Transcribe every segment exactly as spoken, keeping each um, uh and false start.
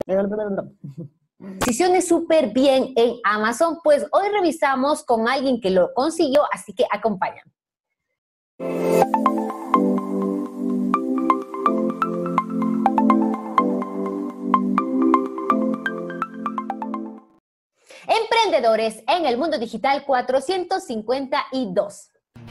Decisiones súper bien en Amazon, pues hoy revisamos con alguien que lo consiguió, así que acompáñame. Emprendedores en el mundo digital cuatrocientos cincuenta y dos.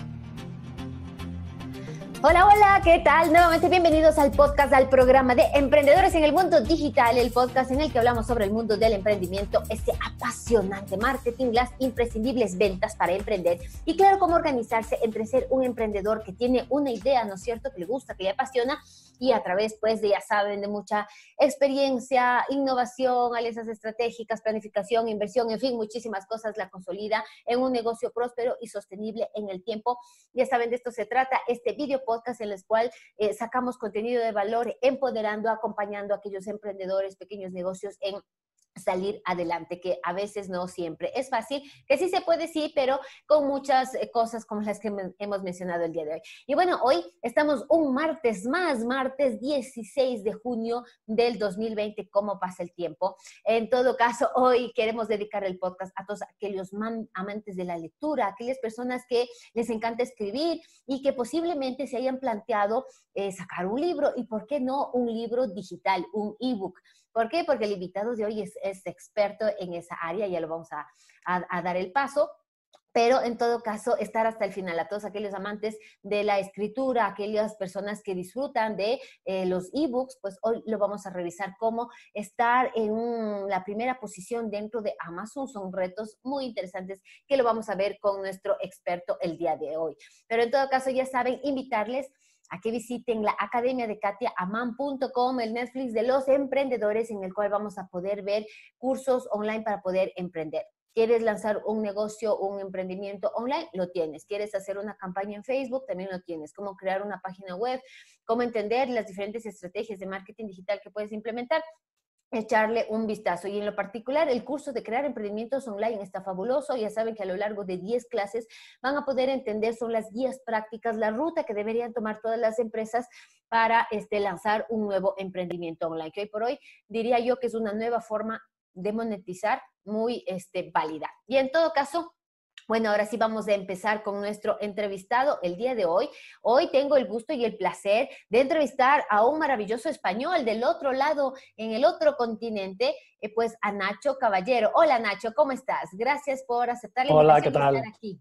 Hola, hola, ¿qué tal? Nuevamente bienvenidos al podcast, al programa de Emprendedores en el Mundo Digital, el podcast en el que hablamos sobre el mundo del emprendimiento, este apasionante marketing, las imprescindibles ventas para emprender y claro, cómo organizarse entre ser un emprendedor que tiene una idea, ¿no es cierto?, que le gusta, que le apasiona y a través, pues, de, ya saben, de mucha experiencia, innovación, alianzas estratégicas, planificación, inversión, en fin, muchísimas cosas, la consolida en un negocio próspero y sostenible en el tiempo. Ya saben, de esto se trata este video podcast en el cual eh, sacamos contenido de valor, empoderando, acompañando a aquellos emprendedores, pequeños negocios en salir adelante, que a veces no siempre es fácil, que sí se puede, sí, pero con muchas eh, cosas como las que me, hemos mencionado el día de hoy. Y bueno, hoy estamos un martes más, martes dieciséis de junio del dos mil veinte, ¿cómo pasa el tiempo? En todo caso, hoy queremos dedicar el podcast a todos aquellos man, amantes de la lectura, aquellas personas que les encanta escribir y que posiblemente se hayan planteado eh, sacar un libro, y por qué no un libro digital, un ebook. ¿Por qué? Porque el invitado de hoy es, es experto en esa área, ya lo vamos a, a, a dar el paso. Pero en todo caso, estar hasta el final, a todos aquellos amantes de la escritura, aquellas personas que disfrutan de eh, los ebooks, pues hoy lo vamos a revisar cómo estar en un, la primera posición dentro de Amazon. Son retos muy interesantes que lo vamos a ver con nuestro experto el día de hoy. Pero en todo caso, ya saben, invitarles a que visiten la academia de katia amán punto com, el Netflix de los emprendedores, en el cual vamos a poder ver cursos online para poder emprender. ¿Quieres lanzar un negocio, un emprendimiento online? Lo tienes. ¿Quieres hacer una campaña en Facebook? También lo tienes. ¿Cómo crear una página web? ¿Cómo entender las diferentes estrategias de marketing digital que puedes implementar? Echarle un vistazo. Y en lo particular, el curso de crear emprendimientos online está fabuloso. Ya saben que a lo largo de diez clases van a poder entender, son las guías prácticas, la ruta que deberían tomar todas las empresas para este, lanzar un nuevo emprendimiento online, que hoy por hoy diría yo que es una nueva forma de monetizar muy este, válida. Y en todo caso, bueno, ahora sí vamos a empezar con nuestro entrevistado el día de hoy. Hoy tengo el gusto y el placer de entrevistar a un maravilloso español del otro lado, en el otro continente, eh, pues a Nacho Caballero. Hola Nacho, ¿cómo estás? Gracias por aceptar la Hola, invitación ¿qué y tal? estar aquí.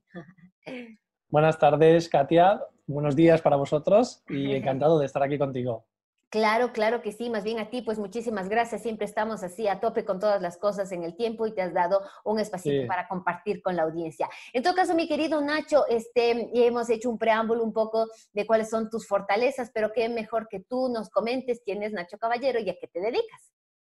Buenas tardes, Katia. Buenos días para vosotros y encantado de estar aquí contigo. Claro, claro que sí, más bien a ti, pues muchísimas gracias, siempre estamos así a tope con todas las cosas en el tiempo y te has dado un espacito Sí. para compartir con la audiencia. En todo caso, mi querido Nacho, este, hemos hecho un preámbulo un poco de cuáles son tus fortalezas, pero qué mejor que tú nos comentes quién es Nacho Caballero y a qué te dedicas.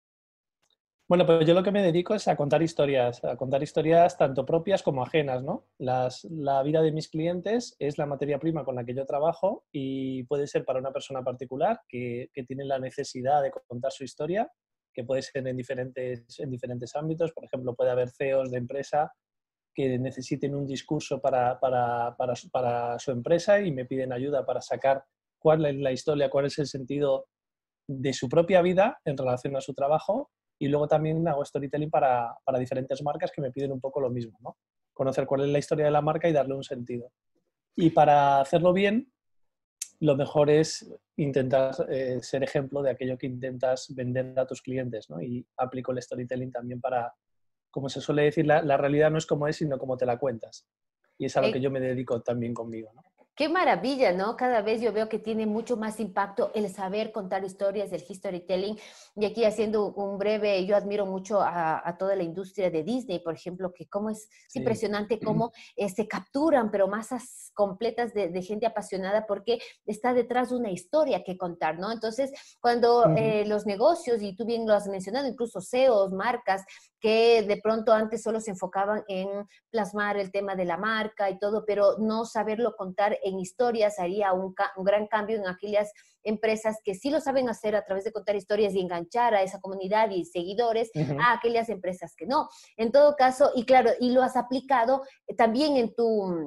Bueno, pues yo lo que me dedico es a contar historias, a contar historias tanto propias como ajenas, ¿no? Las, la vida de mis clientes es la materia prima con la que yo trabajo y puede ser para una persona particular que, que tiene la necesidad de contar su historia, que puede ser en diferentes, en diferentes ámbitos. Por ejemplo, puede haber C E Os de empresa que necesiten un discurso para, para, para, para su empresa y me piden ayuda para sacar cuál es la historia, cuál es el sentido de su propia vida en relación a su trabajo. Y luego también hago storytelling para, para diferentes marcas que me piden un poco lo mismo, ¿no? Conocer cuál es la historia de la marca y darle un sentido. Y para hacerlo bien, lo mejor es intentar eh, ser ejemplo de aquello que intentas vender a tus clientes, ¿no? Y aplico el storytelling también para, como se suele decir, la, la realidad no es como es, sino como te la cuentas. Y es a lo que Eh, yo me dedico también conmigo, ¿no? Qué maravilla, ¿no? Cada vez yo veo que tiene mucho más impacto el saber contar historias, el storytelling. Y aquí haciendo un breve, yo admiro mucho a, a toda la industria de Disney, por ejemplo, que cómo es, es Sí. impresionante cómo eh, se capturan, pero masas completas de, de gente apasionada porque está detrás una historia que contar, ¿no? Entonces, cuando Uh-huh. eh, los negocios, y tú bien lo has mencionado, incluso C E Os, marcas, que de pronto antes solo se enfocaban en plasmar el tema de la marca y todo, pero no saberlo contar en historias haría un, un gran cambio en aquellas empresas que sí lo saben hacer a través de contar historias y enganchar a esa comunidad y seguidores, Uh-huh. a aquellas empresas que no. En todo caso, y claro, y lo has aplicado también en tu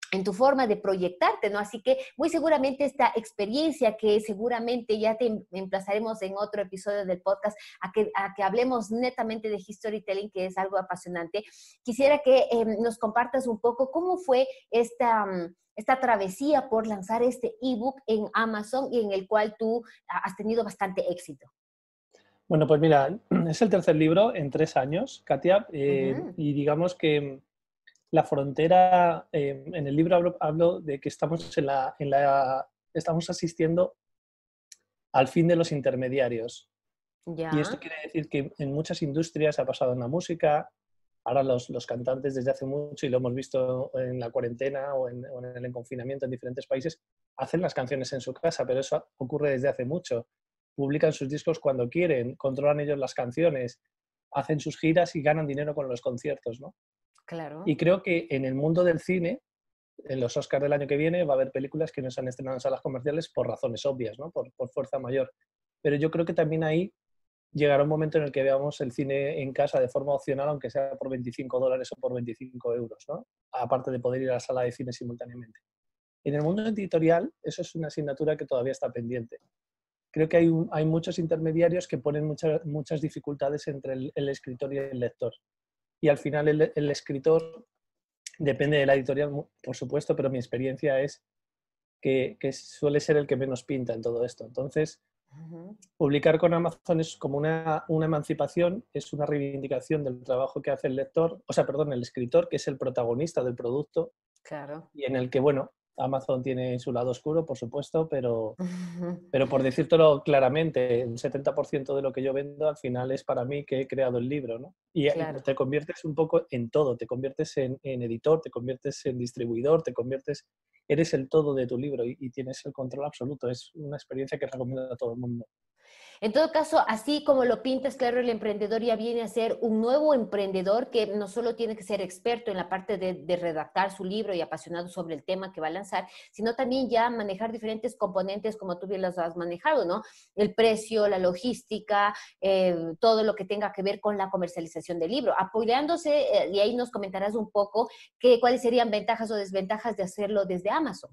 en tu forma de proyectarte, ¿no? Así que muy seguramente esta experiencia que seguramente ya te emplazaremos en otro episodio del podcast a que, a que hablemos netamente de storytelling, que es algo apasionante. Quisiera que eh, nos compartas un poco cómo fue esta, esta travesía por lanzar este ebook en Amazon y en el cual tú has tenido bastante éxito. Bueno, pues mira, es el tercer libro en tres años, Katia, eh, Uh-huh. y digamos que la frontera, eh, en el libro hablo, hablo de que estamos, en la, en la, estamos asistiendo al fin de los intermediarios. Y esto Ya. quiere decir que en muchas industrias ha pasado en la música, ahora los, los cantantes desde hace mucho, y lo hemos visto en la cuarentena o en, o en el confinamiento en diferentes países, hacen las canciones en su casa, pero eso ocurre desde hace mucho. Publican sus discos cuando quieren, controlan ellos las canciones, hacen sus giras y ganan dinero con los conciertos, ¿no? Claro. Y creo que en el mundo del cine, en los Oscars del año que viene, va a haber películas que no se han estrenado en salas comerciales por razones obvias, ¿no? Por, por fuerza mayor. Pero yo creo que también ahí llegará un momento en el que veamos el cine en casa de forma opcional, aunque sea por veinticinco dólares o por veinticinco euros, ¿no? Aparte de poder ir a la sala de cine simultáneamente. En el mundo editorial, eso es una asignatura que todavía está pendiente. Creo que hay, un, hay muchos intermediarios que ponen muchas, muchas dificultades entre el, el escritor y el lector. Y al final el, el escritor, depende de la editorial, por supuesto, pero mi experiencia es que, que suele ser el que menos pinta en todo esto. Entonces, uh-huh. publicar con Amazon es como una, una emancipación, es una reivindicación del trabajo que hace el lector, o sea, perdón, el escritor, que es el protagonista del producto. Claro. Y en el que, bueno, Amazon tiene su lado oscuro, por supuesto, pero, pero por decírtelo claramente, el setenta por ciento de lo que yo vendo al final es para mí que he creado el libro, ¿no? Y Claro. te conviertes un poco en todo, te conviertes en, en editor, te conviertes en distribuidor, te conviertes, eres el todo de tu libro y, y tienes el control absoluto. Es una experiencia que recomiendo a todo el mundo. En todo caso, así como lo pintas, claro, el emprendedor ya viene a ser un nuevo emprendedor que no solo tiene que ser experto en la parte de, de redactar su libro y apasionado sobre el tema que va a lanzar, sino también ya manejar diferentes componentes como tú bien los has manejado, ¿no? El precio, la logística, eh, todo lo que tenga que ver con la comercialización del libro. Apoyándose, eh, y ahí nos comentarás un poco que, cuáles serían ventajas o desventajas de hacerlo desde Amazon.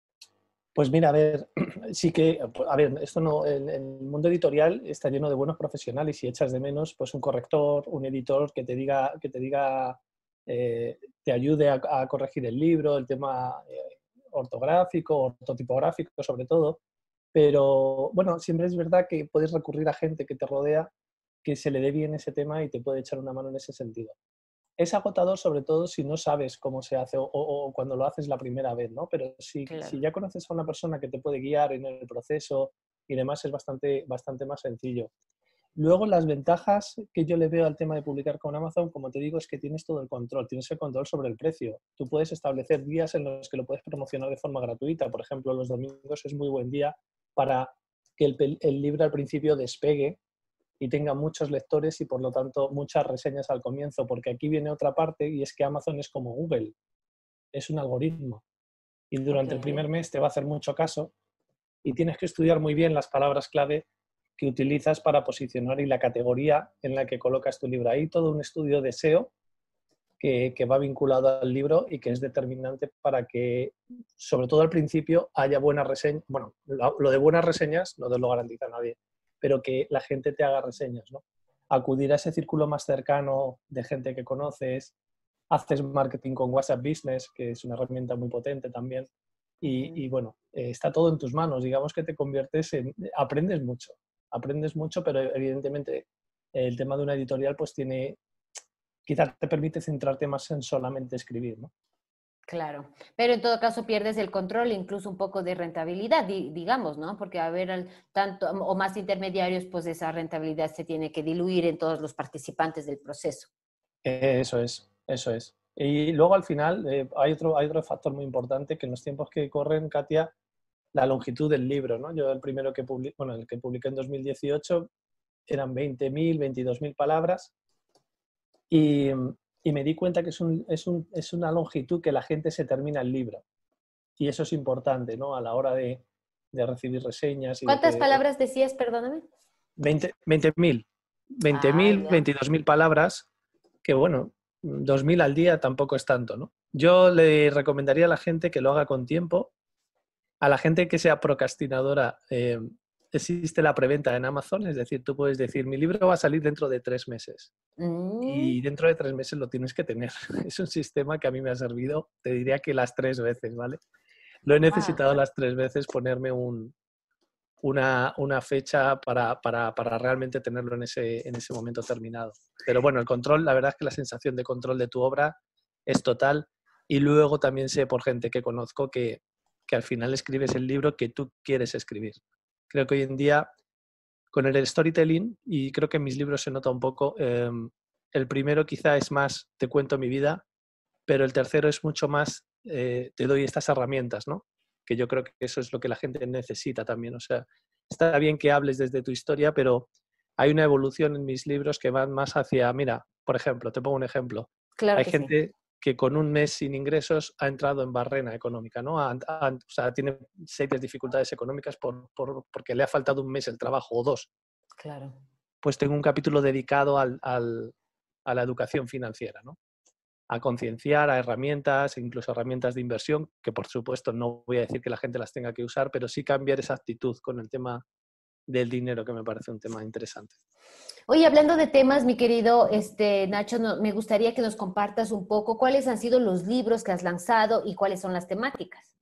Pues mira, a ver, sí que, a ver, esto no, el, el mundo editorial está lleno de buenos profesionales y echas de menos, pues un corrector, un editor que te diga, que te diga, eh, te ayude a, a corregir el libro, el tema eh, ortográfico, ortotipográfico sobre todo. Pero bueno, siempre es verdad que puedes recurrir a gente que te rodea, que se le dé bien ese tema y te puede echar una mano en ese sentido. Es agotador sobre todo si no sabes cómo se hace o, o, o cuando lo haces la primera vez, ¿no? Pero si, Claro. si ya conoces a una persona que te puede guiar en el proceso y demás, es bastante, bastante más sencillo. Luego, las ventajas que yo le veo al tema de publicar con Amazon, como te digo, es que tienes todo el control, tienes el control sobre el precio. Tú puedes establecer días en los que lo puedes promocionar de forma gratuita. Por ejemplo, los domingos es muy buen día para que el, el libro al principio despegue y tenga muchos lectores y por lo tanto muchas reseñas al comienzo, porque aquí viene otra parte y es que Amazon es como Google, es un algoritmo y durante Okay. el primer mes te va a hacer mucho caso y tienes que estudiar muy bien las palabras clave que utilizas para posicionar y la categoría en la que colocas tu libro. Hay todo un estudio de S E O que, que va vinculado al libro y que es determinante para que, sobre todo al principio, haya buenas reseñas. Bueno, lo, lo de buenas reseñas no te lo garantiza nadie, pero que la gente te haga reseñas, ¿no? Acudir a ese círculo más cercano de gente que conoces, haces marketing con WhatsApp Business, que es una herramienta muy potente también, y, uh-huh. y bueno, eh, está todo en tus manos, digamos que te conviertes en... aprendes mucho, aprendes mucho, pero evidentemente el tema de una editorial pues tiene... quizás te permite centrarte más en solamente escribir, ¿no? Claro, pero en todo caso pierdes el control, incluso un poco de rentabilidad, di, digamos, ¿no? Porque a haber tanto o más intermediarios, pues esa rentabilidad se tiene que diluir en todos los participantes del proceso. Eso es, eso es. Y luego al final eh, hay, otro, hay otro factor muy importante que en los tiempos que corren, Katia, la longitud del libro, ¿no? Yo el primero que publiqué, bueno, el que publiqué en dos mil dieciocho eran veinte mil, veintidós mil palabras y... y me di cuenta que es, un, es, un, es una longitud que la gente se termina el libro. Y eso es importante, ¿no? A la hora de, de recibir reseñas. Y ¿Cuántas de que, palabras decías, perdóname? veinte mil. veinte mil, Ah, veintidós mil palabras, que bueno, dos mil al día tampoco es tanto, ¿no? Yo le recomendaría a la gente que lo haga con tiempo. A la gente que sea procrastinadora, eh, existe la preventa en Amazon, es decir, tú puedes decir, mi libro va a salir dentro de tres meses. Mm. Y dentro de tres meses lo tienes que tener. Es un sistema que a mí me ha servido, te diría que las tres veces, ¿vale? Lo he Wow. necesitado las tres veces ponerme un, una, una fecha para, para, para realmente tenerlo en ese, en ese momento terminado. Pero bueno, el control, la verdad es que la sensación de control de tu obra es total. Y luego también sé por gente que conozco que, que al final escribes el libro que tú quieres escribir. Creo que hoy en día, con el storytelling, y creo que en mis libros se nota un poco, eh, el primero quizá es más, te cuento mi vida, pero el tercero es mucho más, eh, te doy estas herramientas, ¿no? Que yo creo que eso es lo que la gente necesita también. O sea, está bien que hables desde tu historia, pero hay una evolución en mis libros que van más hacia, mira, por ejemplo, te pongo un ejemplo. Claro Hay que sí. gente que con un mes sin ingresos ha entrado en barrena económica, ¿no? Ha- ha- o sea, tiene serias dificultades económicas por, por- porque le ha faltado un mes el trabajo o dos. Claro. Pues tengo un capítulo dedicado al, al, a la educación financiera, ¿no? A concienciar, a herramientas, incluso herramientas de inversión, que por supuesto no voy a decir que la gente las tenga que usar, pero sí cambiar esa actitud con el tema del dinero, que me parece un tema interesante. Oye, hablando de temas, mi querido este, Nacho, no- me gustaría que nos compartas un poco cuáles han sido los libros que has lanzado y cuáles son las temáticas.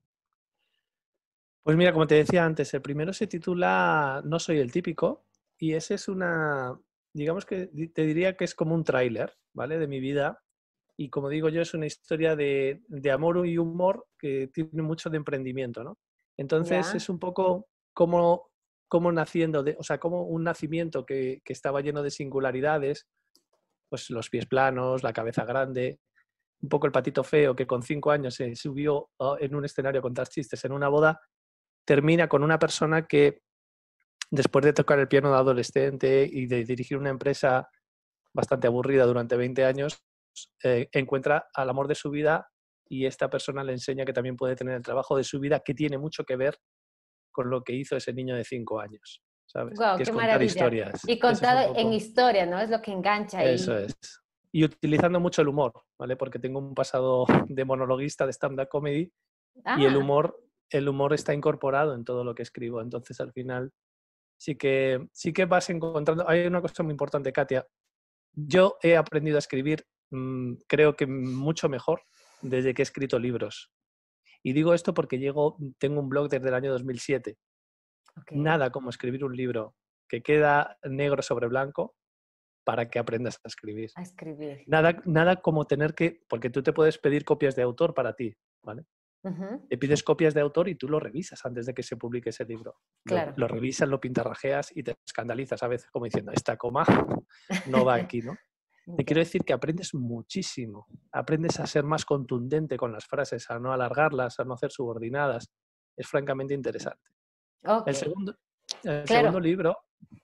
Pues mira, como te decía antes, el primero se titula No soy el típico y ese es una, digamos que te diría que es como un tráiler, ¿vale? De mi vida. Y como digo yo, es una historia de, de amor y humor que tiene mucho de emprendimiento, ¿no? Entonces Ya, es un poco como, como naciendo, de, o sea, como un nacimiento que, que estaba lleno de singularidades, pues los pies planos, la cabeza grande, un poco el patito feo que con cinco años se subió uh, en un escenario a contar chistes en una boda, termina con una persona que después de tocar el piano de adolescente y de dirigir una empresa bastante aburrida durante veinte años, eh, encuentra al amor de su vida y esta persona le enseña que también puede tener el trabajo de su vida que tiene mucho que ver con lo que hizo ese niño de cinco años, ¿sabes? wow, Que es qué contar maravilla. historias. Y Eso es un contado en poco, historia, ¿no? Es lo que engancha eso ahí. es. Y utilizando mucho el humor, ¿vale? Porque tengo un pasado de monologuista, de stand-up comedy, y el Ah, humor, el humor está incorporado en todo lo que escribo. Entonces, al final, sí que, sí que vas encontrando... Hay una cosa muy importante, Katia. Yo he aprendido a escribir, mmm, creo que mucho mejor desde que he escrito libros. Y digo esto porque llego, tengo un blog desde el año dos mil siete. ok. Nada como escribir un libro que queda negro sobre blanco para que aprendas a escribir. A escribir. Nada, nada como tener que, porque tú te puedes pedir copias de autor para ti, ¿vale? Ujú, Te pides copias de autor y tú lo revisas antes de que se publique ese libro. Lo, claro. lo revisas, lo pintarrajeas y te escandalizas a veces como diciendo, esta coma no va aquí, ¿no? Te quiero Ya. decir que aprendes muchísimo. Aprendes a ser más contundente con las frases, a no alargarlas, a no hacer subordinadas. Es francamente interesante. Ok, El segundo, el segundo claro. libro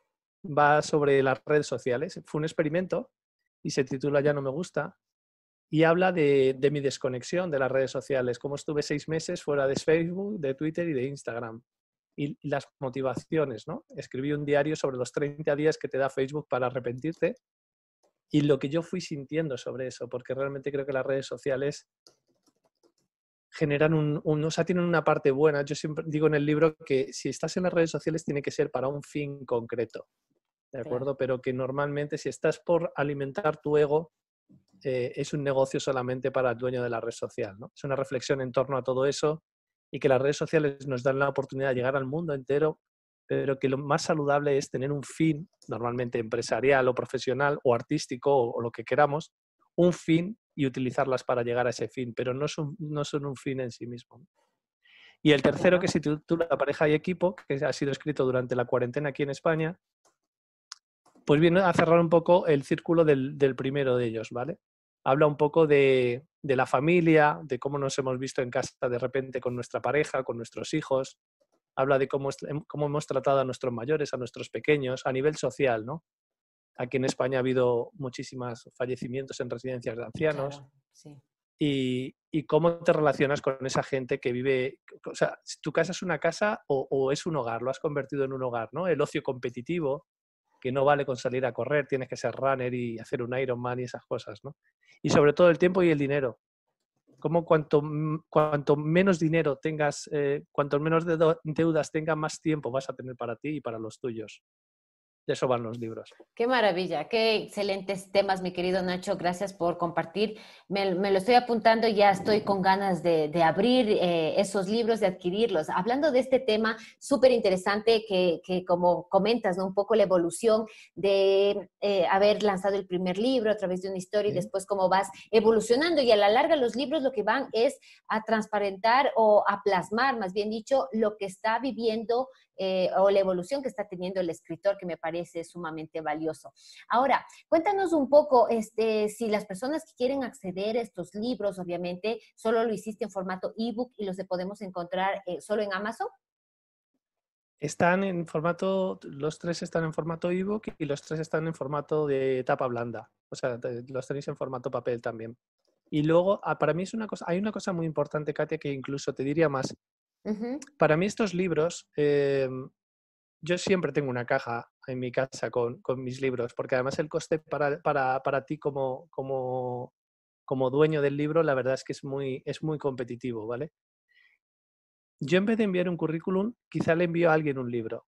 va sobre las redes sociales. Fue un experimento y se titula Ya no me gusta y habla de, de mi desconexión de las redes sociales, cómo estuve seis meses fuera de Facebook, de Twitter y de Instagram. Y las motivaciones, ¿no? Escribí un diario sobre los treinta días que te da Facebook para arrepentirte y lo que yo fui sintiendo sobre eso, porque realmente creo que las redes sociales generan un, un, o sea, tienen una parte buena. Yo siempre digo en el libro que si estás en las redes sociales tiene que ser para un fin concreto, ¿de Claro. acuerdo? Pero que normalmente si estás por alimentar tu ego, eh, es un negocio solamente para el dueño de la red social, ¿no? Es una reflexión en torno a todo eso y que las redes sociales nos dan la oportunidad de llegar al mundo entero, pero que lo más saludable es tener un fin, normalmente empresarial o profesional o artístico o, o lo que queramos, un fin y utilizarlas para llegar a ese fin, pero no son, no son un fin en sí mismo, ¿no? Y el tercero, que Claro. se titula Pareja y Equipo, que ha sido escrito durante la cuarentena aquí en España, pues viene a cerrar un poco el círculo del, del primero de ellos, ¿vale? Habla un poco de, de la familia, de cómo nos hemos visto en casa de repente con nuestra pareja, con nuestros hijos. Habla de cómo, cómo hemos tratado a nuestros mayores, a nuestros pequeños, a nivel social, ¿no? Aquí en España ha habido muchísimos fallecimientos en residencias de ancianos Claro, sí. y, y cómo te relacionas con esa gente que vive, o sea, si tu casa es una casa o, o es un hogar, lo has convertido en un hogar, ¿no? El ocio competitivo, que no vale con salir a correr, tienes que ser runner y hacer un Ironman y esas cosas, ¿no? Y sobre todo el tiempo y el dinero. cómo cuanto, cuanto menos dinero tengas, eh, cuanto menos deudas tengas, más tiempo vas a tener para ti y para los tuyos. De eso van los libros. Qué maravilla, qué excelentes temas, mi querido Nacho. Gracias por compartir. Me, me lo estoy apuntando y ya estoy con ganas de, de abrir eh, esos libros, de adquirirlos. Hablando de este tema súper interesante que, que, como comentas, ¿no? Un poco la evolución de eh, haber lanzado el primer libro a través de una historia, sí, y después cómo vas evolucionando. Y a la larga los libros lo que van es a transparentar o a plasmar, más bien dicho, lo que está viviendo Eh, o la evolución que está teniendo el escritor, que me parece sumamente valioso. Ahora, cuéntanos un poco, este, si las personas que quieren acceder a estos libros, obviamente, solo lo hiciste en formato ebook y los podemos encontrar eh, solo en Amazon. Están en formato, los tres están en formato ebook y los tres están en formato de tapa blanda. O sea, los tenéis en formato papel también. Y luego, para mí es una cosa, hay una cosa muy importante, Katia, que incluso te diría más. Uh-huh. Para mí estos libros, eh, yo siempre tengo una caja en mi casa con, con mis libros, porque además el coste para, para, para ti como, como, como dueño del libro, la verdad es que es muy, es muy competitivo, ¿vale? Yo en vez de enviar un currículum, quizá le envío a alguien un libro.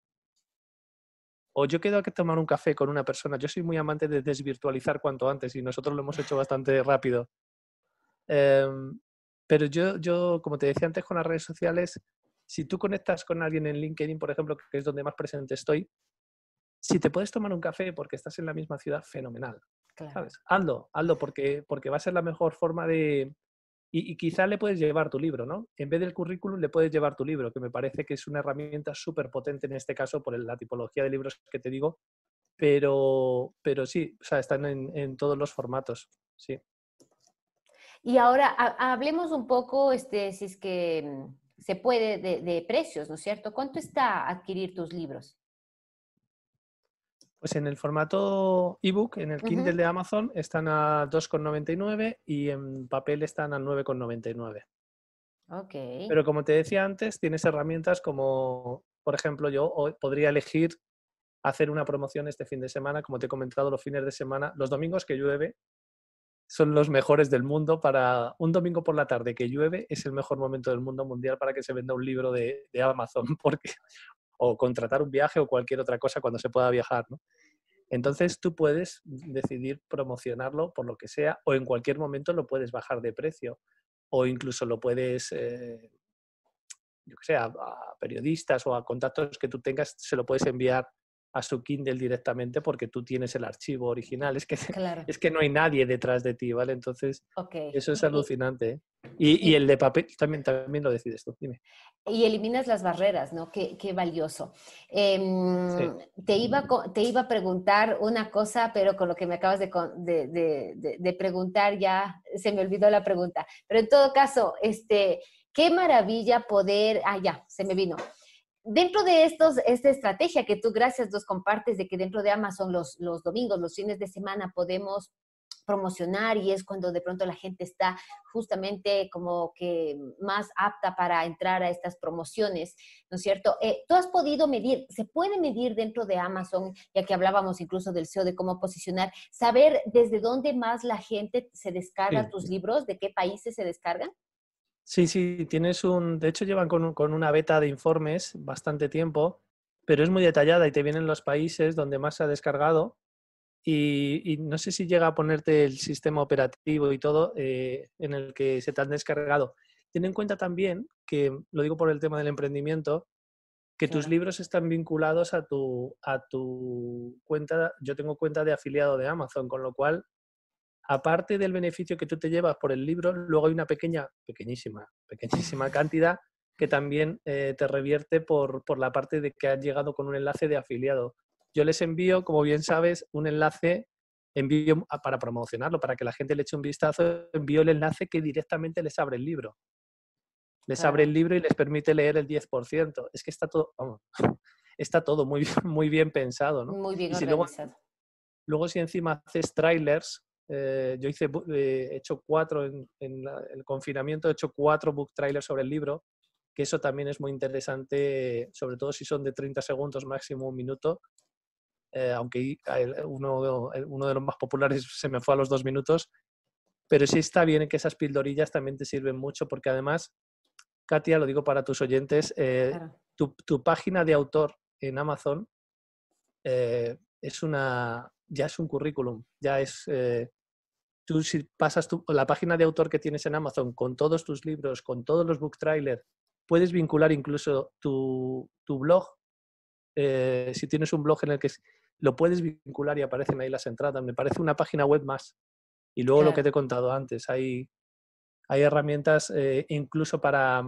O yo quedo a tomar un café con una persona. Yo soy muy amante de desvirtualizar cuanto antes y nosotros lo hemos hecho bastante rápido. Eh, pero yo, yo, como te decía antes con las redes sociales, si tú conectas con alguien en LinkedIn, por ejemplo, que es donde más presente estoy, si te puedes tomar un café porque estás en la misma ciudad, fenomenal. Claro. ¿Sabes? Hazlo, hazlo porque, porque va a ser la mejor forma de... Y, y quizá le puedes llevar tu libro, ¿no? En vez del currículum le puedes llevar tu libro, que me parece que es una herramienta súper potente en este caso por la tipología de libros que te digo, pero, pero sí, o sea, están en, en todos los formatos, sí. Y ahora ha, hablemos un poco, este, si es que se puede, de, de precios, ¿no es cierto? ¿Cuánto está adquirir tus libros? Pues en el formato ebook, en el Kindle uh-huh. de Amazon, están a dos con noventa y nueve y en papel están a nueve con noventa y nueve. Ok. Pero como te decía antes, tienes herramientas como, por ejemplo, yo hoy podría elegir hacer una promoción este fin de semana, como te he comentado, los fines de semana, los domingos que llueve, son los mejores del mundo para un domingo por la tarde que llueve, es el mejor momento del mundo mundial para que se venda un libro de, de Amazon, porque, o contratar un viaje o cualquier otra cosa cuando se pueda viajar, ¿no? Entonces tú puedes decidir promocionarlo por lo que sea o en cualquier momento lo puedes bajar de precio o incluso lo puedes, eh, yo que sé, a, a periodistas o a contactos que tú tengas, se lo puedes enviar a su Kindle directamente porque tú tienes el archivo original. Es que, claro. es que no hay nadie detrás de ti, ¿vale? Entonces, okay. Eso es alucinante. ¿eh? Y, y, y el de papel también, también lo decides tú, dime. Y eliminas las barreras, ¿no? Qué, qué valioso. Eh, sí. te, iba, te iba a preguntar una cosa, pero con lo que me acabas de, de, de, de preguntar ya se me olvidó la pregunta. Pero en todo caso, este, qué maravilla poder... Ah, ya, se me vino. Dentro de estos, esta estrategia que tú, gracias, nos compartes de que dentro de Amazon los, los domingos, los fines de semana podemos promocionar y es cuando de pronto la gente está justamente como que más apta para entrar a estas promociones, ¿no es cierto? Eh, ¿Tú has podido medir, se puede medir dentro de Amazon, ya que hablábamos incluso del S E O, de cómo posicionar, saber desde dónde más la gente se descarga sí. tus libros, de qué países se descargan? Sí, sí, tienes un... De hecho, llevan con, con una beta de informes bastante tiempo, pero es muy detallada y te vienen los países donde más se ha descargado y, y no sé si llega a ponerte el sistema operativo y todo eh, en el que se te han descargado. Ten en cuenta también que, lo digo por el tema del emprendimiento, que claro. tus libros están vinculados a tu, a tu cuenta. Yo tengo cuenta de afiliado de Amazon, con lo cual... Aparte del beneficio que tú te llevas por el libro, luego hay una pequeña, pequeñísima, pequeñísima cantidad que también eh, te revierte por, por la parte de que has llegado con un enlace de afiliado. Yo les envío, como bien sabes, un enlace, envío para promocionarlo, para que la gente le eche un vistazo, envío el enlace que directamente les abre el libro. Les claro. abre el libro y les permite leer el diez por ciento. Es que está todo, vamos, está todo muy, muy bien pensado, ¿no? Muy bien y si organizado. Luego, luego si encima haces trailers, Eh, yo hice, eh, he hecho cuatro en, en la, el confinamiento, he hecho cuatro book trailers sobre el libro, que eso también es muy interesante, sobre todo si son de treinta segundos, máximo un minuto, eh, aunque uno, uno de los más populares se me fue a los dos minutos, pero sí está bien que esas pildorillas también te sirven mucho porque además, Katia, lo digo para tus oyentes, eh, Claro. tu, tu página de autor en Amazon eh, es una, ya es un currículum, ya es... Eh, tú si pasas tu, la página de autor que tienes en Amazon con todos tus libros, con todos los book trailers, puedes vincular incluso tu, tu blog. Eh, si tienes un blog en el que lo puedes vincular y aparecen ahí las entradas. Me parece una página web más. Y luego lo que Claro. te he contado antes, hay, hay herramientas eh, incluso para,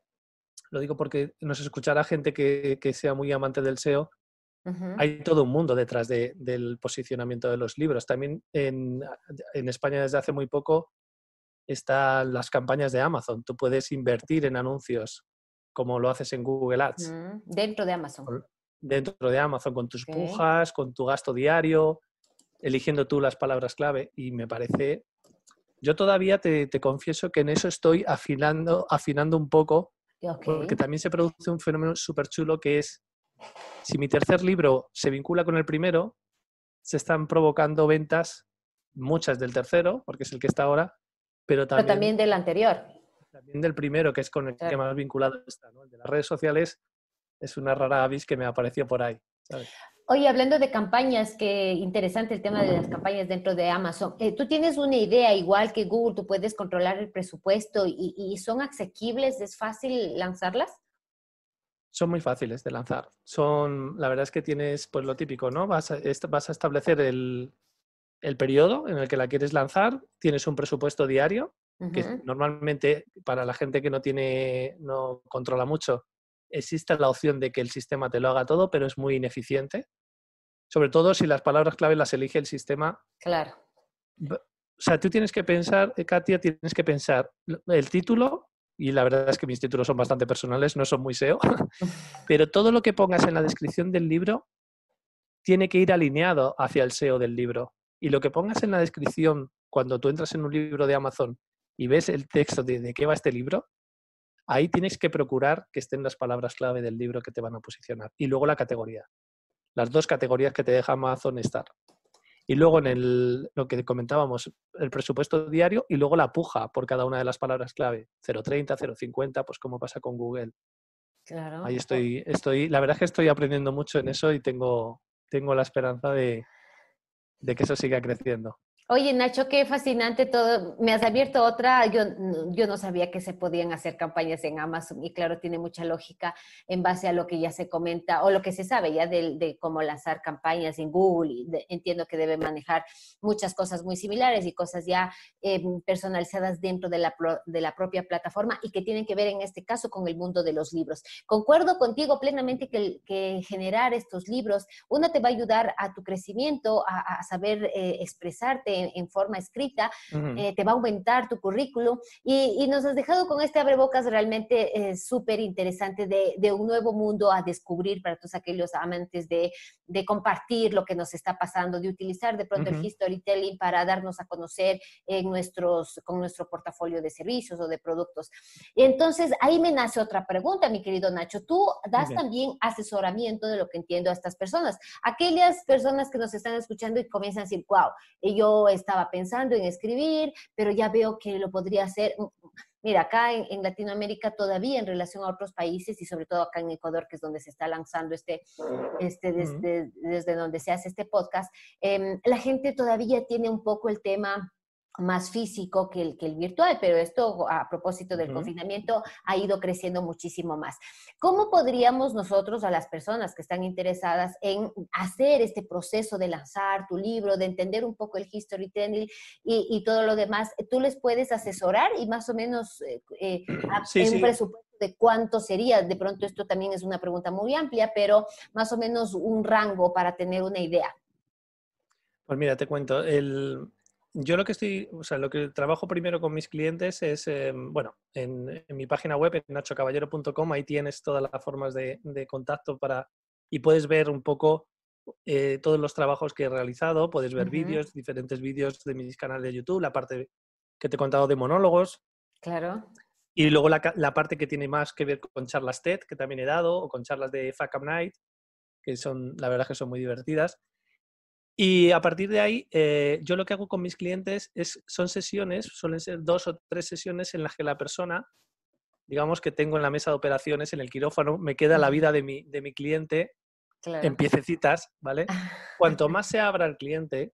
lo digo porque nos escuchará gente que, que sea muy amante del S E O, Ujú. hay todo un mundo detrás de, del posicionamiento de los libros. También en, en España desde hace muy poco están las campañas de Amazon. Tú puedes invertir en anuncios como lo haces en Google Ads. Ujú. Dentro de Amazon. Dentro de Amazon, con tus Okay. pujas, con tu gasto diario, eligiendo tú las palabras clave. Y me parece... Yo todavía te, te confieso que en eso estoy afinando, afinando un poco, porque Okay. también se produce un fenómeno súper chulo que es, si mi tercer libro se vincula con el primero, se están provocando ventas, muchas del tercero, porque es el que está ahora, pero Pero también, también del anterior. también del primero, que es con el que Claro. más vinculado está, ¿no? El de las redes sociales es una rara avis que me apareció por ahí, ¿sabes? Oye, hablando de campañas, qué interesante el tema de las campañas dentro de Amazon. Eh, ¿Tú tienes una idea, igual que Google, tú puedes controlar el presupuesto y, y son asequibles? ¿Es fácil lanzarlas? Son muy fáciles de lanzar. Son, la verdad es que tienes pues lo típico, ¿no? Vas a, est- vas a establecer el, el periodo en el que la quieres lanzar, tienes un presupuesto diario, que Ujú. normalmente para la gente que no tiene, no controla mucho, existe la opción de que el sistema te lo haga todo, pero es muy ineficiente. Sobre todo si las palabras clave las elige el sistema. Claro. O sea, tú tienes que pensar, eh, Katia, tienes que pensar el título, y la verdad es que mis títulos son bastante personales, no son muy S E O, pero todo lo que pongas en la descripción del libro tiene que ir alineado hacia el S E O del libro. Y lo que pongas en la descripción cuando tú entras en un libro de Amazon y ves el texto de, de qué va este libro, ahí tienes que procurar que estén las palabras clave del libro que te van a posicionar. Y luego la categoría. Las dos categorías que te deja Amazon estar. Y luego en el, lo que comentábamos, el presupuesto diario y luego la puja por cada una de las palabras clave. cero treinta, cero cincuenta, pues como pasa con Google. Claro. Ahí estoy, estoy, la verdad es que estoy aprendiendo mucho en eso y tengo, tengo la esperanza de, de que eso siga creciendo. Oye, Nacho, qué fascinante todo. Me has abierto otra. Yo, yo no sabía que se podían hacer campañas en Amazon y claro, tiene mucha lógica en base a lo que ya se comenta o lo que se sabe ya de, de cómo lanzar campañas en Google. Y de, entiendo que debe manejar muchas cosas muy similares y cosas ya eh, personalizadas dentro de la, de la propia plataforma y que tienen que ver en este caso con el mundo de los libros. Concuerdo contigo plenamente que, que generar estos libros, uno te va a ayudar a tu crecimiento, a, a saber eh, expresarte En, en forma escrita, Uh-huh. eh, te va a aumentar tu currículum y, y nos has dejado con este abrebocas realmente eh, súper interesante de, de un nuevo mundo a descubrir para todos aquellos amantes de, de compartir lo que nos está pasando, de utilizar de pronto Uh-huh. el storytelling para darnos a conocer en nuestros, con nuestro portafolio de servicios o de productos. Y entonces ahí me nace otra pregunta, mi querido Nacho. Tú das Dime. también asesoramiento de lo que entiendo a estas personas, aquellas personas que nos están escuchando y comienzan a decir, wow, yo estaba pensando en escribir, pero ya veo que lo podría hacer. Mira, acá en, en Latinoamérica todavía en relación a otros países y sobre todo acá en Ecuador, que es donde se está lanzando este, este desde, Uh-huh. desde donde se hace este podcast, eh, la gente todavía tiene un poco el tema más físico que el, que el virtual, pero esto a propósito del Uh-huh. confinamiento ha ido creciendo muchísimo más. ¿Cómo podríamos nosotros a las personas que están interesadas en hacer este proceso de lanzar tu libro, de entender un poco el storytelling y, y todo lo demás, tú les puedes asesorar y más o menos eh, eh, Sí, en un sí. presupuesto de cuánto sería? De pronto esto también es una pregunta muy amplia, pero más o menos un rango para tener una idea. Pues mira, te cuento. El... Yo lo que estoy, o sea, lo que trabajo primero con mis clientes es, eh, bueno, en, en mi página web, en nacho caballero punto com, ahí tienes todas las formas de, de contacto para, y puedes ver un poco eh, todos los trabajos que he realizado, puedes ver Ujú. vídeos, diferentes vídeos de mis canales de YouTube, la parte que te he contado de monólogos, Claro. y luego la, la parte que tiene más que ver con charlas TED, que también he dado, o con charlas de Fuck Up Night, que son, la verdad que son muy divertidas. Y a partir de ahí, eh, yo lo que hago con mis clientes es, son sesiones, suelen ser dos o tres sesiones en las que la persona, digamos que tengo en la mesa de operaciones, en el quirófano, me queda la vida de mi, de mi cliente en Claro. piececitas, ¿vale? Cuanto más se abra el cliente,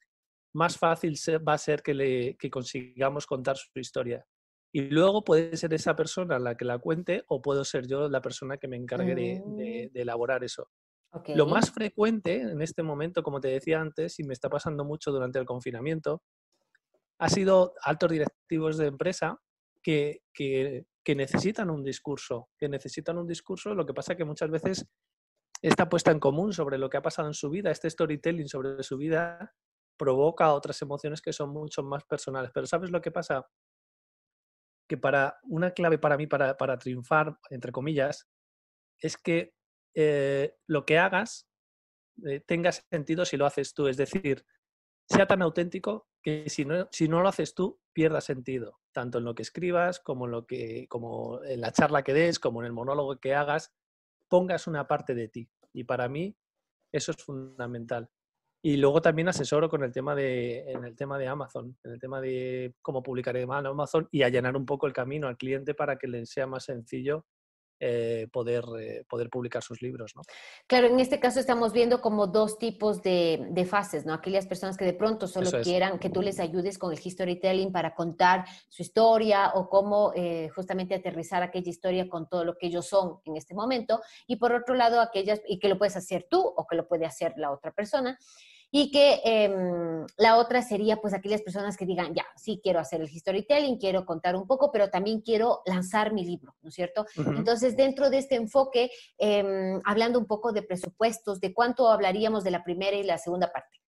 más fácil se, va a ser que, le, que consigamos contar su historia. Y luego puede ser esa persona la que la cuente o puedo ser yo la persona que me encargue de, Mm, de, de elaborar eso. ok, Lo más frecuente en este momento, como te decía antes, y me está pasando mucho durante el confinamiento, ha sido altos directivos de empresa que, que, que necesitan un discurso, que necesitan un discurso. Lo que pasa es que muchas veces esta puesta en común sobre lo que ha pasado en su vida, este storytelling sobre su vida, provoca otras emociones que son mucho más personales. Pero ¿sabes lo que pasa? Que para una clave para mí, para, para triunfar, entre comillas, es que eh, lo que hagas eh, tenga sentido si lo haces tú. Es decir, sea tan auténtico que si no, si no lo haces tú, pierda sentido. Tanto en lo que escribas, como en, lo que, como en la charla que des, como en el monólogo que hagas, pongas una parte de ti. Y para mí eso es fundamental. Y luego también asesoro con el tema de, en el tema de Amazon, en el tema de cómo publicar en Amazon y allanar un poco el camino al cliente para que le sea más sencillo eh, poder, eh, poder publicar sus libros, ¿no? claro, en este caso estamos viendo como dos tipos de, de fases, ¿no? Aquellas personas que de pronto Eso solo es. quieran que tú les ayudes con el storytelling para contar su historia o cómo eh, justamente aterrizar aquella historia con todo lo que ellos son en este momento. Y por otro lado, aquellas, y que lo puedes hacer tú o que lo puede hacer la otra persona. Y que eh, la otra sería pues aquellas personas que digan, ya, sí quiero hacer el storytelling, quiero contar un poco, pero también quiero lanzar mi libro, ¿no es cierto? Uh-huh. Entonces, dentro de este enfoque, eh, hablando un poco de presupuestos, ¿de cuánto hablaríamos de la primera y la segunda parte?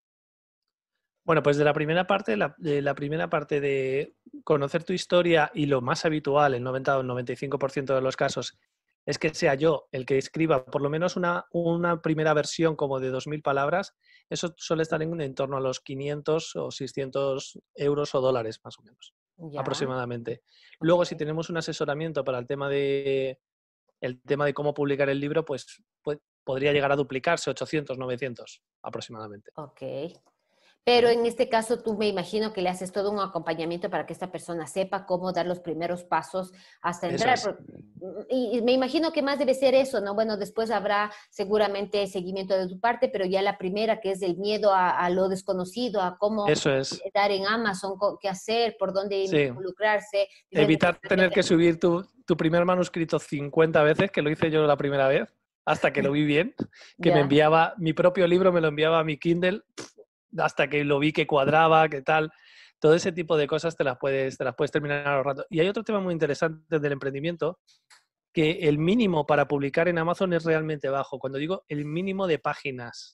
Bueno, pues de la primera parte, la, de la primera parte de conocer tu historia y lo más habitual, el noventa o el noventa y cinco por ciento de los casos, es que sea yo el que escriba por lo menos una, una primera versión como de dos mil palabras. Eso suele estar en, en torno a los quinientos o seiscientos euros o dólares más o menos, Ya, aproximadamente. ok. Luego, si tenemos un asesoramiento para el tema de, el tema de cómo publicar el libro, pues, pues podría llegar a duplicarse ochocientos, novecientos aproximadamente. Ok. Pero ¿Vale? en este caso tú me imagino que le haces todo un acompañamiento para que esta persona sepa cómo dar los primeros pasos hasta Eso entrar. es. Por- Y, y me imagino que más debe ser eso, ¿no? Bueno, después habrá seguramente seguimiento de tu parte, pero ya la primera que es el miedo a, a lo desconocido, a cómo Eso es. dar en Amazon, co- qué hacer, por dónde Sí. involucrarse, diseño de Evitar tener que estrategias. subir tu, tu primer manuscrito cincuenta veces, que lo hice yo la primera vez, hasta que lo vi bien, que me Ya. enviaba, mi propio libro me lo enviaba a mi Kindle, hasta que lo vi que cuadraba, que tal. Todo ese tipo de cosas te las puedes, te las puedes terminar ahorrando. Y hay otro tema muy interesante del emprendimiento, que el mínimo para publicar en Amazon es realmente bajo. Cuando digo el mínimo de páginas,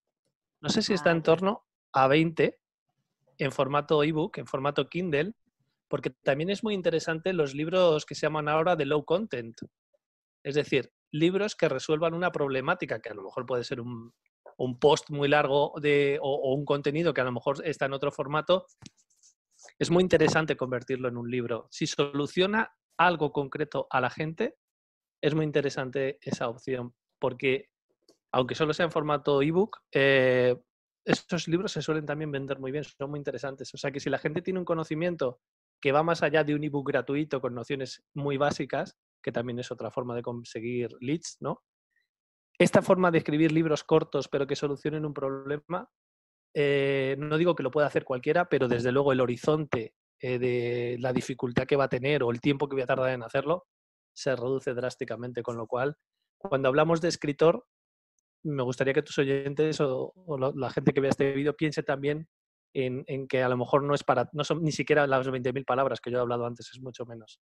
no sé si está Ah, en ya. torno a veinte en formato ebook, en formato Kindle, porque también es muy interesante los libros que se llaman ahora de low content. Es decir, libros que resuelvan una problemática, que a lo mejor puede ser un, un post muy largo de, o, o un contenido que a lo mejor está en otro formato. Es muy interesante convertirlo en un libro. Si soluciona algo concreto a la gente, es muy interesante esa opción, porque aunque solo sea en formato ebook, eh, estos libros se suelen también vender muy bien, son muy interesantes. O sea que si la gente tiene un conocimiento que va más allá de un ebook gratuito con nociones muy básicas, que también es otra forma de conseguir leads, ¿no? Esta forma de escribir libros cortos pero que solucionen un problema, eh, no digo que lo pueda hacer cualquiera, pero desde luego el horizonte eh, de la dificultad que va a tener o el tiempo que voy a tardar en hacerlo se reduce drásticamente, con lo cual, cuando hablamos de escritor, me gustaría que tus oyentes o, o lo, la gente que vea este vídeo piense también en, en, que a lo mejor no es para, no son ni siquiera las veinte mil palabras que yo he hablado antes, es mucho menos.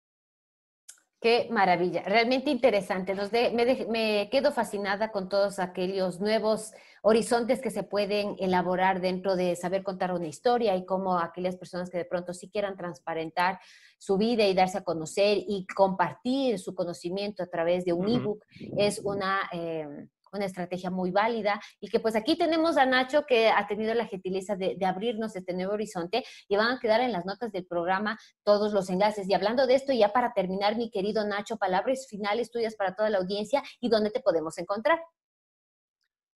Qué maravilla, realmente interesante. Nos de, me, de, me, quedo fascinada con todos aquellos nuevos horizontes que se pueden elaborar dentro de saber contar una historia y cómo aquellas personas que de pronto sí quieran transparentar su vida y darse a conocer y compartir su conocimiento a través de un Uh-huh. ebook es una... Eh, una estrategia muy válida y que pues aquí tenemos a Nacho que ha tenido la gentileza de, de abrirnos este nuevo horizonte y van a quedar en las notas del programa todos los enlaces. Y hablando de esto, ya para terminar, mi querido Nacho, palabras finales tuyas para toda la audiencia y dónde te podemos encontrar.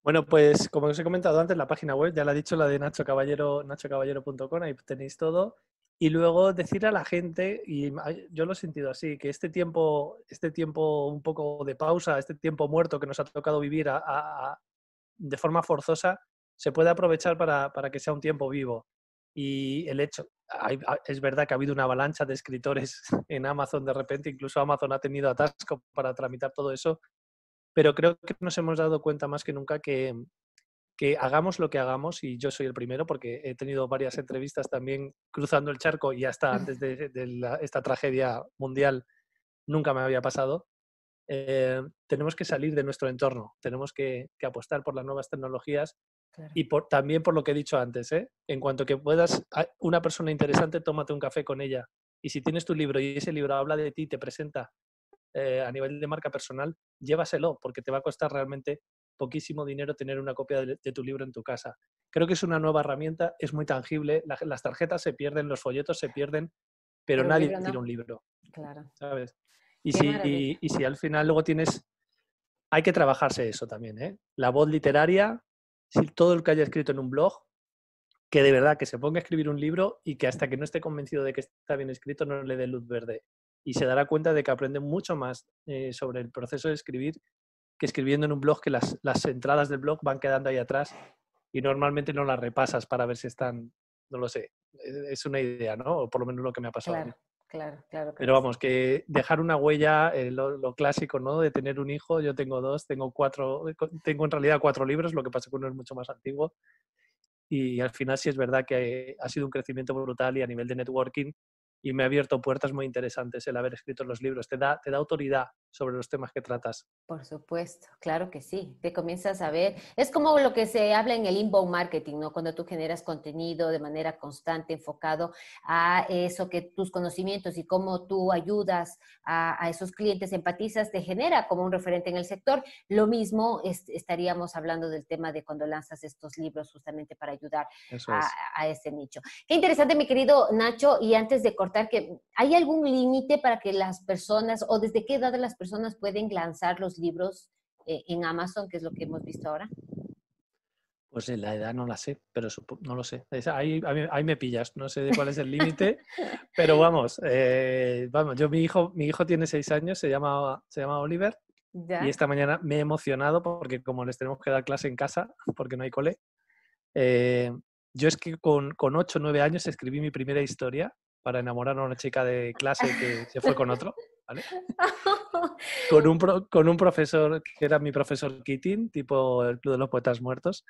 Bueno, pues como os he comentado antes, la página web, ya la he dicho, la de Nacho Caballero, nacho caballero punto com, ahí tenéis todo. Y luego decir a la gente, y yo lo he sentido así, que este tiempo, este tiempo un poco de pausa, este tiempo muerto que nos ha tocado vivir a, a, a, de forma forzosa, se puede aprovechar para, para que sea un tiempo vivo. Y el hecho, hay, es verdad que ha habido una avalancha de escritores en Amazon de repente, incluso Amazon ha tenido atasco para tramitar todo eso, pero creo que nos hemos dado cuenta más que nunca que, que hagamos lo que hagamos, y yo soy el primero porque he tenido varias entrevistas también cruzando el charco y hasta antes de, de la, esta tragedia mundial nunca me había pasado. Eh, tenemos que salir de nuestro entorno, tenemos que, que apostar por las nuevas tecnologías. Claro. Y por, también por lo que he dicho antes, ¿eh? En cuanto que puedas, una persona interesante, tómate un café con ella. Y si tienes tu libro y ese libro habla de ti, te presenta eh, a nivel de marca personal, llévaselo, porque te va a costar realmente poquísimo dinero tener una copia de, de tu libro en tu casa. Creo que es una nueva herramienta, es muy tangible, la, las tarjetas se pierden, los folletos se pierden, pero, pero nadie tira no. un libro. Claro. ¿Sabes? Y si, y si al final luego tienes... Hay que trabajarse eso también, ¿eh? La voz literaria, si todo el que haya escrito en un blog, que de verdad que se ponga a escribir un libro y que hasta que no esté convencido de que está bien escrito no le dé luz verde. Y se dará cuenta de que aprende mucho más eh, sobre el proceso de escribir que escribiendo en un blog, que las, las entradas del blog van quedando ahí atrás y normalmente no las repasas para ver si están, no lo sé, es una idea, ¿no? O por lo menos lo que me ha pasado claro, a mí. Claro, claro. Pero vamos, que dejar una huella, eh, lo, lo clásico, ¿no? De tener un hijo, yo tengo dos, tengo cuatro, tengo en realidad cuatro libros, lo que pasa es que uno es mucho más antiguo. Y al final sí es verdad que ha sido un crecimiento brutal y a nivel de networking, y me ha abierto puertas muy interesantes el haber escrito los libros. Te da, te da autoridad sobre los temas que tratas. Por supuesto, claro que sí. Te comienzas a ver. Es como lo que se habla en el inbound marketing, ¿no? Cuando tú generas contenido de manera constante, enfocado a eso, que tus conocimientos y cómo tú ayudas a, a esos clientes, empatizas, te genera como un referente en el sector. Lo mismo es, estaríamos hablando del tema de cuando lanzas estos libros justamente para ayudar a, a ese nicho. Qué interesante, mi querido Nacho. Y antes de cortar, que ¿hay algún límite para que las personas, o desde qué edad las personas pueden lanzar los libros eh, en Amazon, que es lo que hemos visto ahora? Pues la edad no la sé, pero no lo sé. Ahí, ahí me pillas, no sé de cuál es el límite, pero vamos, eh, vamos, yo mi hijo, mi hijo tiene seis años, se llama, se llama Oliver, ¿ya? Y esta mañana me he emocionado porque como les tenemos que dar clase en casa, porque no hay cole, eh, yo es que con, con ocho o nueve años escribí mi primera historia para enamorar a una chica de clase que se fue con otro, ¿vale? Con un, pro, con un profesor que era mi profesor Keating, tipo el Club de los Poetas Muertos.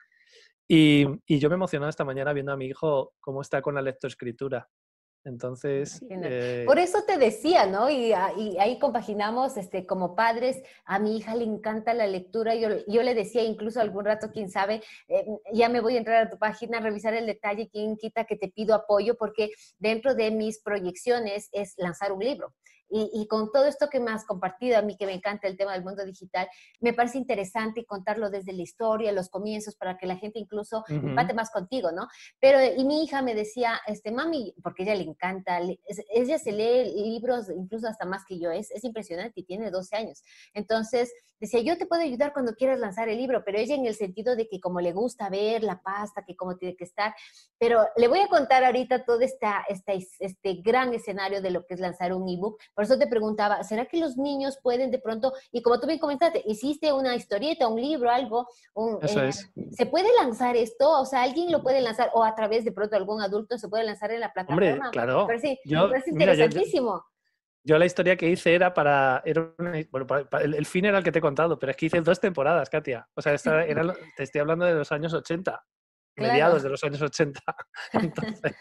Y, y yo me emocionaba esta mañana viendo a mi hijo cómo está con la lectoescritura. Entonces... Eh... Por eso te decía, ¿no? Y, y ahí compaginamos este, como padres. A mi hija le encanta la lectura. Yo, yo le decía incluso algún rato, quién sabe, eh, ya me voy a entrar a tu página, revisar el detalle, quién quita que te pido apoyo, porque dentro de mis proyecciones es lanzar un libro. Y, y con todo esto que me has compartido, a mí que me encanta el tema del mundo digital, me parece interesante contarlo desde la historia, los comienzos, para que la gente incluso uh-huh. empate más contigo, ¿no? Pero, y mi hija me decía, este, mami, porque ella le encanta, ella se lee libros incluso hasta más que yo, es, es impresionante, y tiene doce años. Entonces, decía, yo te puedo ayudar cuando quieras lanzar el libro, pero ella en el sentido de que como le gusta ver la pasta, que cómo tiene que estar, pero le voy a contar ahorita todo esta, esta, este gran escenario de lo que es lanzar un ebook. Por eso te preguntaba, ¿será que los niños pueden de pronto, y como tú bien comentaste, hiciste una historieta, un libro, algo, un, eso eh, es. ¿se puede lanzar esto? O sea, ¿alguien lo puede lanzar, o a través de pronto algún adulto se puede lanzar en la plataforma? Hombre, claro. Me parece, yo, me parece mira, interesantísimo. Yo, yo, yo la historia que hice era para, era una, bueno, para, para el, el fin era el que te he contado, pero es que hice dos temporadas, Katia. O sea, esta era, te estoy hablando de los años ochenta. Claro. Mediados de los años ochenta. Entonces,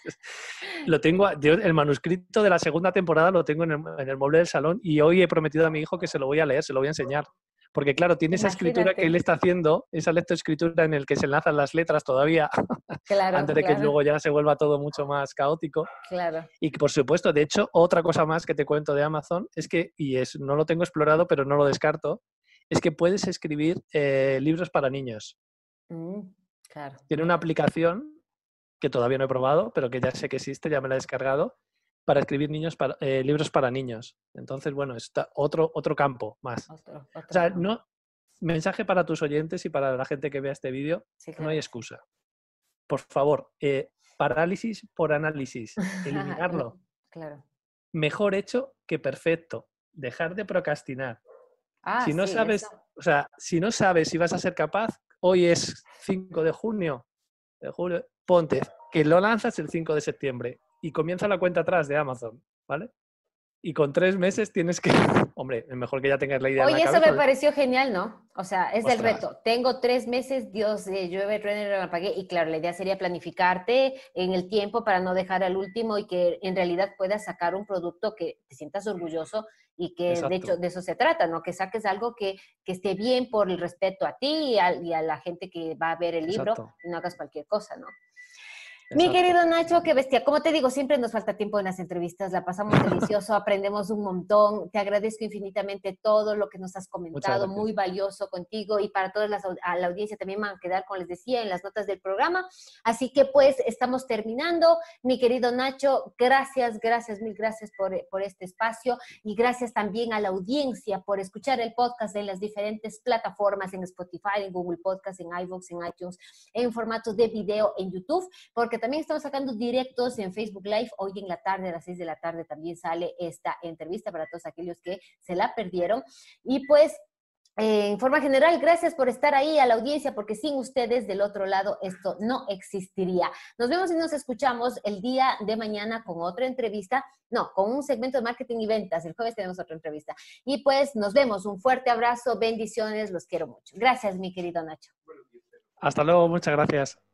lo tengo, el manuscrito de la segunda temporada lo tengo en el, en el mueble del salón, y hoy he prometido a mi hijo que se lo voy a leer, se lo voy a enseñar. Porque claro, tiene esa Imagínate. escritura que él está haciendo, esa lectoescritura en el que se enlazan las letras todavía, claro, antes de claro. que luego ya se vuelva todo mucho más caótico. Claro. Y por supuesto, de hecho, otra cosa más que te cuento de Amazon es que, y es, no lo tengo explorado, pero no lo descarto, es que puedes escribir eh, libros para niños. Mm. Claro. Tiene una aplicación que todavía no he probado, pero que ya sé que existe, ya me la he descargado, para escribir niños para, eh, libros para niños. Entonces, bueno, está otro, otro campo más. Otro, otro o sea, campo. no, mensaje para tus oyentes y para la gente que vea este vídeo, Sí, claro. no hay excusa. Por favor, eh, parálisis por análisis, eliminarlo. Claro. Mejor hecho que perfecto. Dejar de procrastinar. Ah, Si no sí, sabes, eso. o sea, si no sabes si vas a ser capaz, hoy es cinco de junio, de julio, ponte que lo lanzas el cinco de septiembre y comienza la cuenta atrás de Amazon, ¿vale? Y con tres meses tienes que... Hombre, es mejor que ya tengas la idea en la Oye, eso me cabeza. pareció genial, ¿no? O sea, es del Ostras, reto. Tengo tres meses, Dios, eh, llueve, truene, relampaguee, y claro, la idea sería planificarte en el tiempo para no dejar al último y que en realidad puedas sacar un producto que te sientas orgulloso y que de hecho exacto, de eso se trata, ¿no? Que saques algo que, que esté bien por el respeto a ti y a, y a la gente que va a ver el libro exacto, y no hagas cualquier cosa, ¿no? Mi exacto. querido Nacho, qué bestia. Como te digo, siempre nos falta tiempo en las entrevistas, la pasamos delicioso, aprendemos un montón. Te agradezco infinitamente todo lo que nos has Muchas comentado, muy gracias. valioso contigo y para toda la audiencia también van a quedar, como les decía, en las notas del programa. Así que pues estamos terminando. Mi querido Nacho, gracias, gracias, mil gracias por, por este espacio y gracias también a la audiencia por escuchar el podcast en las diferentes plataformas, en Spotify, en Google Podcast, en iVoox, en iTunes, en formato de video en YouTube, porque también estamos sacando directos en Facebook Live. Hoy en la tarde, a las seis de la tarde, también sale esta entrevista para todos aquellos que se la perdieron. Y pues, eh, en forma general, gracias por estar ahí a la audiencia, porque sin ustedes del otro lado esto no existiría. Nos vemos y nos escuchamos el día de mañana con otra entrevista. No, con un segmento de marketing y ventas. El jueves tenemos otra entrevista. Y pues nos vemos. Un fuerte abrazo, bendiciones, los quiero mucho. Gracias, mi querido Nacho. Hasta luego, muchas gracias.